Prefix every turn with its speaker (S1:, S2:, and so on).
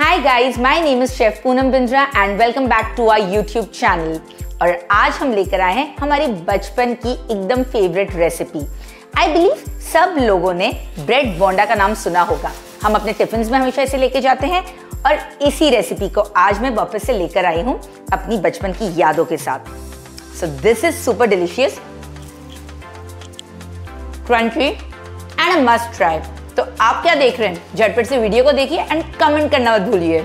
S1: Hi guys, my name is chef Poonam Bindra and welcome back to our YouTube channel. और आज हम लेकर आए हैं हमारी बचपन की एकदम फेवरेट रेसिपी। आई बिलीव सब लोगों ने ब्रेड बोंडा का नाम सुना होगा। हम अपने टिफिन में हमेशा इसे लेके जाते हैं और इसी रेसिपी को आज मैं वापस से लेकर आई हूँ अपनी बचपन की यादों के साथ। So this is super delicious, crunchy and a must try. तो आप क्या देख रहे हैं? झटपट से वीडियो को देखिए एंड कमेंट करना मत भूलिए।